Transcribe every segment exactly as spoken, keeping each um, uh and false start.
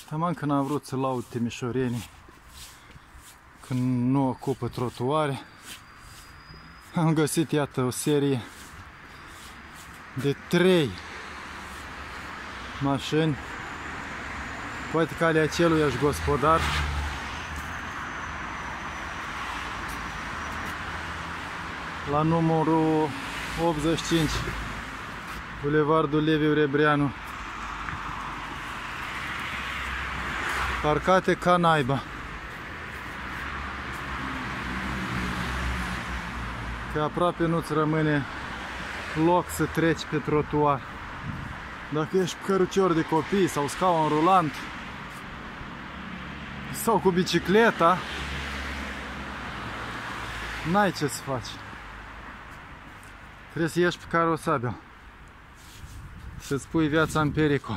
Taman când am vrut să laud timișorenii când nu ocupă trotuare, am găsit, iată, o serie de trei mașini, poate că ale aceluiași gospodar, la numărul optzeci și cinci, Bulevardul Liviu Rebreanu, parcate ca naiba. Că aproape nu-ți rămâne loc să treci pe trotuar. Dacă ești cu cărucior de copii sau scaun rulant sau cu bicicleta, n-ai ce să faci. Trebuie să ieși pe carosabil, să-ți pui viața în pericol,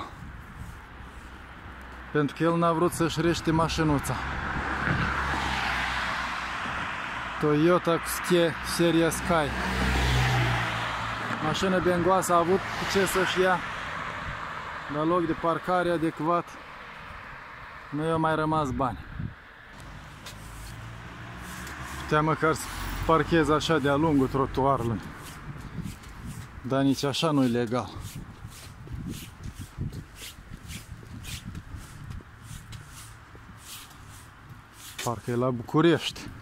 pentru că el n-a vrut să-și rește mașinuța. Toyota Stie seria Sky. Mașină bengoasă, a avut ce să-și ia, la loc de parcare adecvat nu i-au mai rămas bani. Putea măcar să parcheze așa de-a lungul trotuarului, dar nici așa nu-i legal. Parcă e la București.